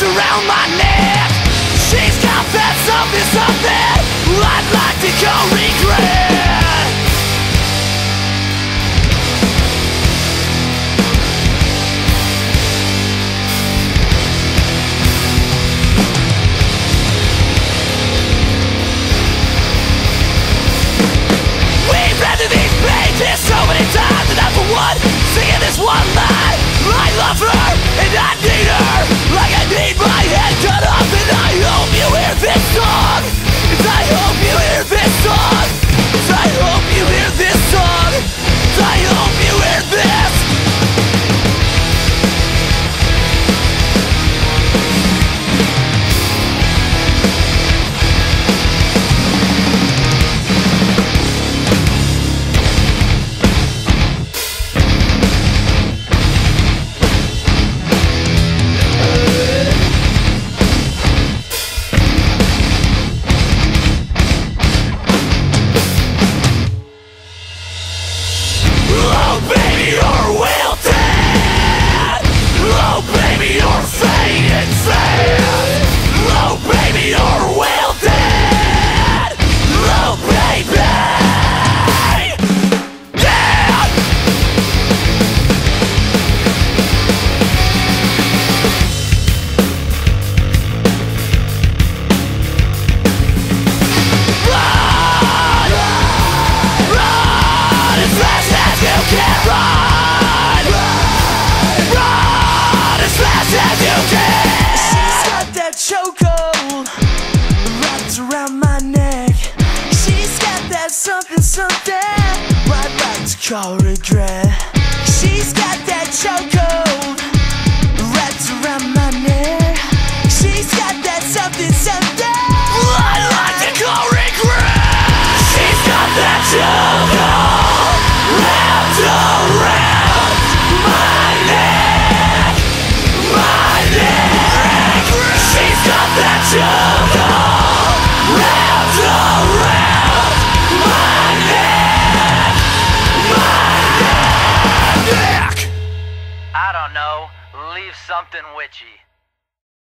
around my neck. She's got that something, something I'd like to call regret. We've read through these pages so many times, and not for one, singing this one line. I love her, and I need her, like I need my head cut off. And I hope you hear this song. I hope you hear this song. I hope you hear this song. I hope you hear this. Chokehold wrapped around my neck. She's got that something, something I'd like to call regret. She's got that chokehold wrapped around my neck. She's got that something, something I'd like to call regret. She's got that chokehold wrapped around my neck. My neck. She's got that chokehold wrapped around my neck. My neck. I don't know, leave something witchy.